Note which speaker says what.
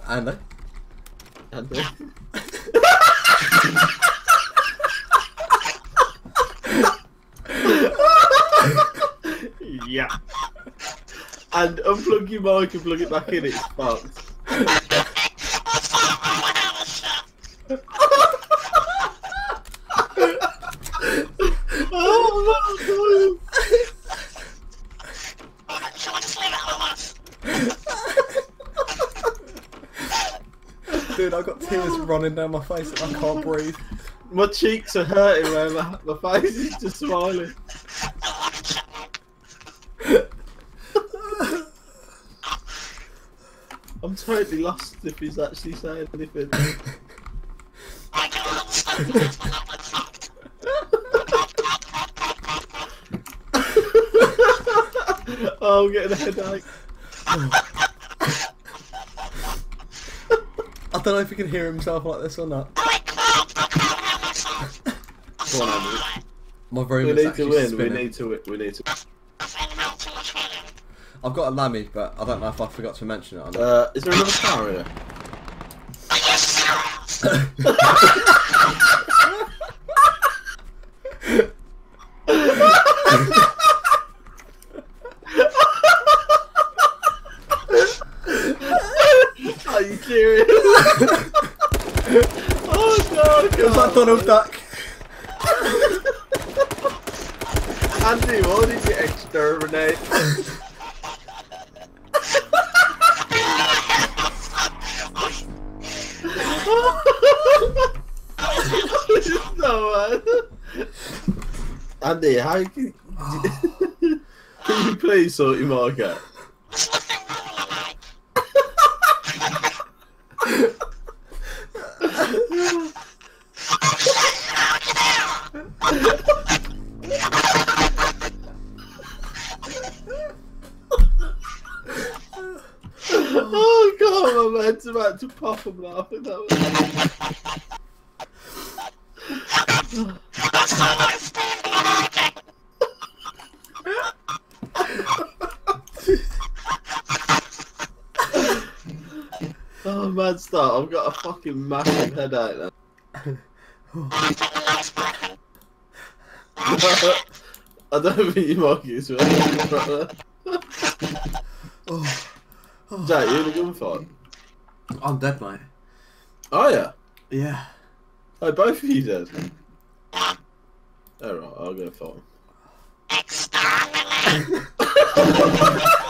Speaker 1: Andy.
Speaker 2: Andy. Yeah. And unplug your mic and plug it back in, it's fucked. Oh my
Speaker 1: God. Dude, I've got tears running down my face and I can't breathe.
Speaker 2: My cheeks are hurting, man. My face is just smiling. I'm totally lost if he's actually saying anything. Oh, I'm getting a headache.
Speaker 1: I don't know if he can hear himself like this or not.
Speaker 2: Come on, Andy.
Speaker 1: My room
Speaker 2: We
Speaker 1: is
Speaker 2: need to
Speaker 1: actually
Speaker 2: win.
Speaker 1: spinning.
Speaker 2: We need to win. We need to.
Speaker 1: I've got a lammy, but I don't know if I forgot to mention it or not.
Speaker 2: Is there another car here? Are you serious? Oh no!
Speaker 1: It was like Donald Duck.
Speaker 2: Andy, why did you exterminate? No, man. Andy, how can you please sort your mic out? Oh god, my head's about to pop. I'm laughing that way. Oh man, start. I've got a fucking massive headache now. I don't think your mic is working. Jack, you in a gunfight?
Speaker 1: I'm dead, mate.
Speaker 2: Oh yeah?
Speaker 1: Yeah.
Speaker 2: Oh, both of you dead? Alright, I'll go fight him.